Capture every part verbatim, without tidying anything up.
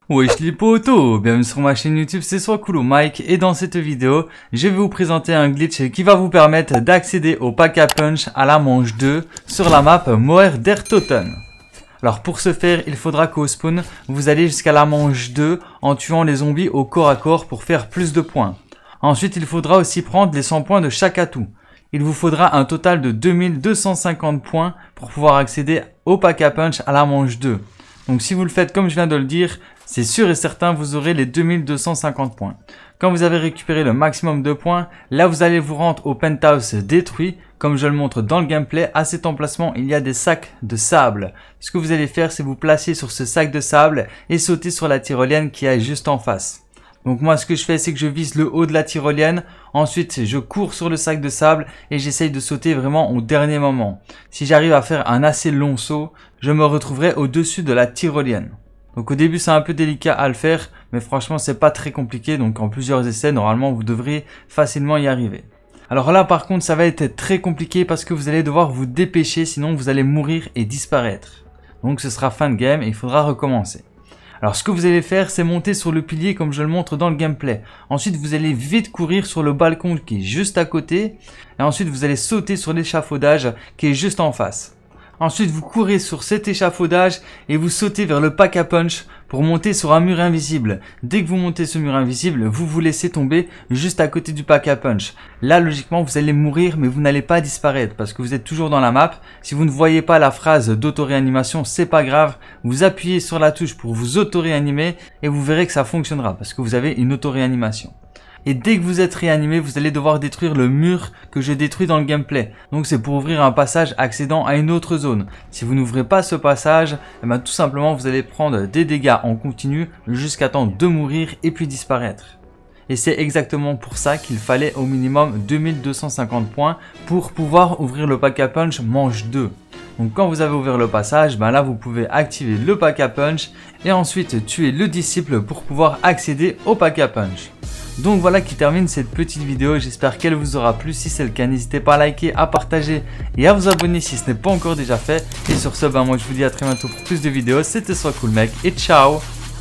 Wesh les potos, bienvenue sur ma chaîne YouTube, c'est Soiscool Mike et dans cette vidéo, je vais vous présenter un glitch qui va vous permettre d'accéder au Pack-a-Punch à la manche deux sur la map Moer der Toten. Alors pour ce faire, il faudra qu'au spawn, vous allez jusqu'à la manche deux en tuant les zombies au corps à corps pour faire plus de points. Ensuite, il faudra aussi prendre les cent points de chaque atout. Il vous faudra un total de deux mille deux cent cinquante points pour pouvoir accéder au Pack-a-Punch à la manche deux. Donc si vous le faites comme je viens de le dire, c'est sûr et certain vous aurez les deux mille deux cent cinquante points. Quand vous avez récupéré le maximum de points, là vous allez vous rendre au penthouse détruit. Comme je le montre dans le gameplay, à cet emplacement il y a des sacs de sable. Ce que vous allez faire, c'est vous placer sur ce sac de sable et sauter sur la tyrolienne qui est juste en face. Donc moi ce que je fais, c'est que je vise le haut de la tyrolienne, ensuite je cours sur le sac de sable et j'essaye de sauter vraiment au dernier moment. Si j'arrive à faire un assez long saut, je me retrouverai au-dessus de la tyrolienne. Donc au début c'est un peu délicat à le faire, mais franchement c'est pas très compliqué, donc en plusieurs essais normalement vous devrez facilement y arriver. Alors là par contre ça va être très compliqué parce que vous allez devoir vous dépêcher, sinon vous allez mourir et disparaître. Donc ce sera fin de game et il faudra recommencer. Alors ce que vous allez faire, c'est monter sur le pilier comme je le montre dans le gameplay. Ensuite vous allez vite courir sur le balcon qui est juste à côté. Et ensuite vous allez sauter sur l'échafaudage qui est juste en face. Ensuite vous courez sur cet échafaudage et vous sautez vers le Pack-a-Punch pour monter sur un mur invisible. Dès que vous montez ce mur invisible, vous vous laissez tomber juste à côté du Pack-a-Punch. Là logiquement vous allez mourir mais vous n'allez pas disparaître parce que vous êtes toujours dans la map. Si vous ne voyez pas la phrase d'auto-réanimation, c'est pas grave. Vous appuyez sur la touche pour vous auto-réanimer et vous verrez que ça fonctionnera parce que vous avez une auto-réanimation. Et dès que vous êtes réanimé, vous allez devoir détruire le mur que je détruis dans le gameplay. Donc c'est pour ouvrir un passage accédant à une autre zone. Si vous n'ouvrez pas ce passage, eh ben, tout simplement vous allez prendre des dégâts en continu jusqu'à temps de mourir et puis disparaître. Et c'est exactement pour ça qu'il fallait au minimum deux mille deux cent cinquante points pour pouvoir ouvrir le Pack-a-Punch manche deux. Donc quand vous avez ouvert le passage, ben là vous pouvez activer le Pack-a-Punch et ensuite tuer le disciple pour pouvoir accéder au Pack-a-Punch. Donc voilà qui termine cette petite vidéo, j'espère qu'elle vous aura plu. Si c'est le cas, n'hésitez pas à liker, à partager et à vous abonner si ce n'est pas encore déjà fait. Et sur ce, ben moi je vous dis à très bientôt pour plus de vidéos. C'était Soiscool Mec et ciao.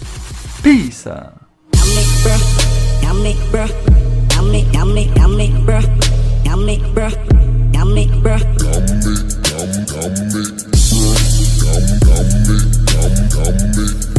Peace. Yummy,